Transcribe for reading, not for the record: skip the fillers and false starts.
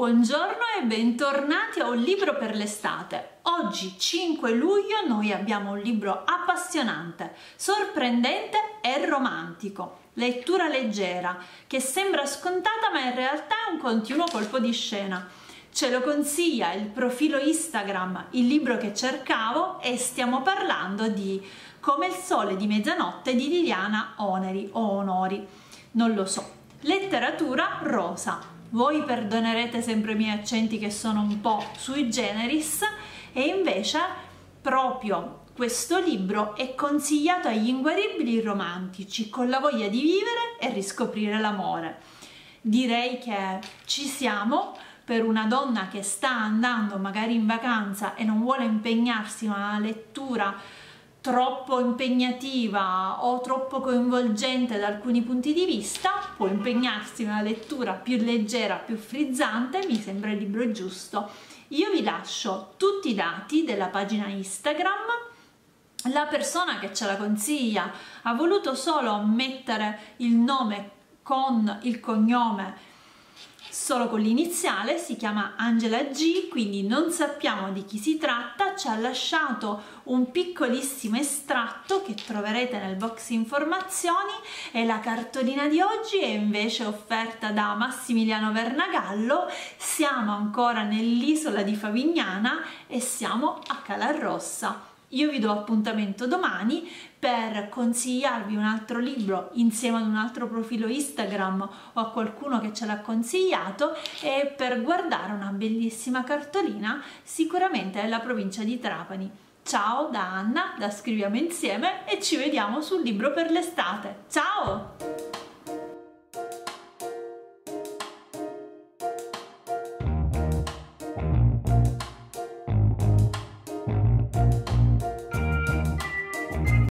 Buongiorno e bentornati a Un libro per l'estate. Oggi 5 luglio noi abbiamo un libro appassionante, sorprendente e romantico. Lettura leggera, che sembra scontata ma in realtà è un continuo colpo di scena. Ce lo consiglia il profilo Instagram Il libro che cercavo e stiamo parlando di Come il sole di mezzanotte di Liliana Oneri o Onori, non lo so. Letteratura rosa. Voi perdonerete sempre i miei accenti che sono un po' sui generis e invece proprio questo libro è consigliato agli inguaribili romantici con la voglia di vivere e riscoprire l'amore. Direi che ci siamo per una donna che sta andando magari in vacanza e non vuole impegnarsi in una lettura troppo impegnativa o troppo coinvolgente da alcuni punti di vista, può impegnarsi in una lettura più leggera, più frizzante. Mi sembra il libro giusto. Io vi lascio tutti i dati della pagina Instagram. La persona che ce la consiglia ha voluto solo mettere il nome con il cognome solo con l'iniziale, si chiama Angela G, quindi non sappiamo di chi si tratta. Ci ha lasciato un piccolissimo estratto che troverete nel box informazioni e la cartolina di oggi è invece offerta da Massimiliano Vernagallo. Siamo ancora nell'isola di Favignana e siamo a Calarrossa. Io vi do appuntamento domani per consigliarvi un altro libro insieme ad un altro profilo Instagram o a qualcuno che ce l'ha consigliato e per guardare una bellissima cartolina sicuramente nella provincia di Trapani. Ciao da Anna, da Scriviamo Insieme e ci vediamo sul libro per l'estate. Ciao!